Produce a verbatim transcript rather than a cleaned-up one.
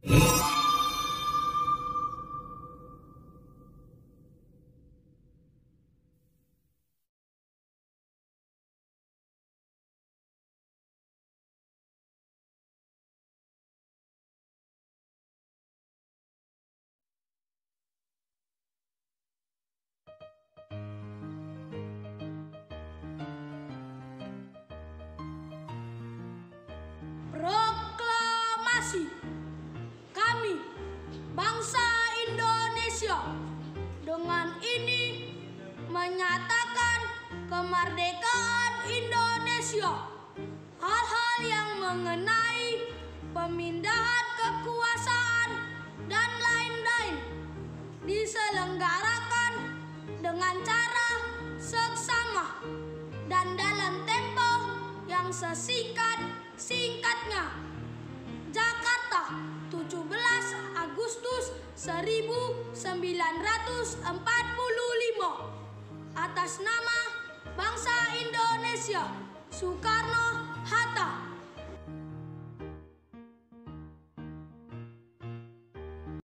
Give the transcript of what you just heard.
Proklamasi. Kami, bangsa Indonesia, dengan ini menyatakan kemerdekaan Indonesia. Hal-hal yang mengenai pemindahan kekuasaan dan lain-lain diselenggarakan dengan cara seksama dan dalam tempo yang sesingkat-singkatnya. Jakarta, tujuh belas Agustus seribu sembilan ratus empat puluh lima. Atas nama bangsa Indonesia, Soekarno Hatta.